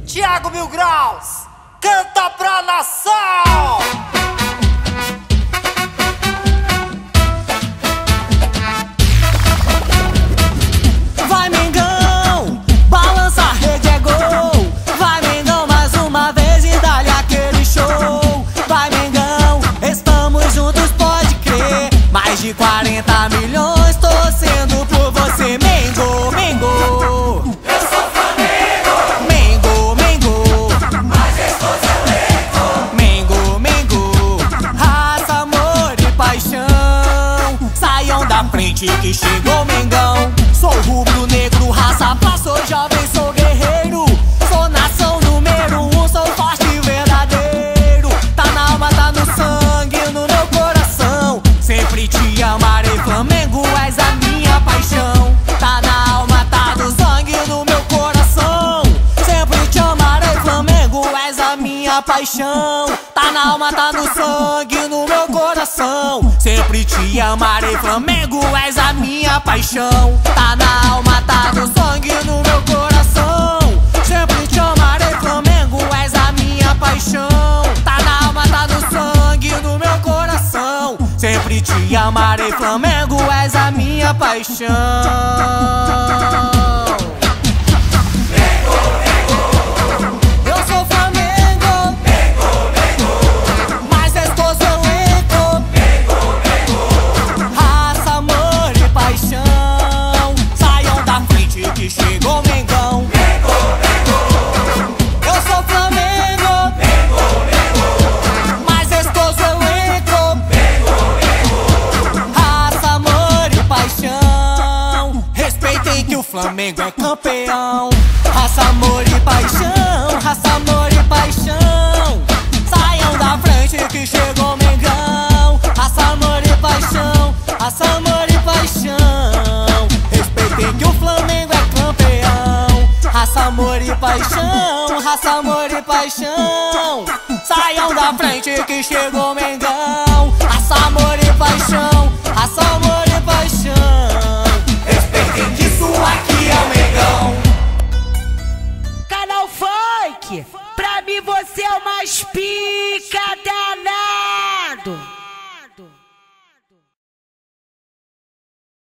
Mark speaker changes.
Speaker 1: Thiago Mil Graus, canta pra nação!
Speaker 2: Vai Mengão, balança a rede, é gol. Vai Mengão mais uma vez e dá-lhe aquele show. Vai Mengão, estamos juntos, pode crer. Mais de 40 milhões torcendo por você. Mengo, Mengo.
Speaker 3: Eu sou Flamengo.
Speaker 2: Mengo, Mengo.
Speaker 3: Mas estou elenco.
Speaker 2: Mengo, Mengo. Raça, amor e paixão. Saiam da frente que chegou Mengão. Sou rubro-negro, raça pá, sou jovem, sou guerreiro. Sou nação número 1, sou forte e verdadeiro. Tá na alma, tá no sangue, no meu coração. Sempre te amarei, Flamengo, és a minha paixão. Tá na alma, tá no sangue, no meu coração. Sempre te amarei, Flamengo, és a minha paixão. Tá na alma, tá no sangue, no meu coração. Sempre te amarei, Flamengo, és a minha paixão. Tá na alma, tá no sangue, no meu coração. Sempre te amarei, Flamengo, és a minha paixão. Tá na alma, tá no sangue, no meu coração. Sempre te amarei, Flamengo, és a minha paixão. Eu sou Flamengo, mas estou seu elenco. Raça, amor e paixão. Saiam da frente que chegou Mengão. Eu sou Flamengo, mas estou seu elenco. Raça, amor e paixão. Respeitem que o Flamengo é campeão. Raça, amor e paixão. Raça, amor e paixão. Saiam da frente que chegou Mengão. Raça, amor e paixão. Raça, amor e paixão. Respeitem que o Flamengo é campeão. Raça, amor e paixão. Raça, amor e paixão. Saiam da frente que chegou Mengão. Raça, amor e paixão. Raça, amor e paixão.
Speaker 3: Respeitem que isso aqui é o Mengão.
Speaker 4: Canal Funk, pra mim você é o mais pica danado.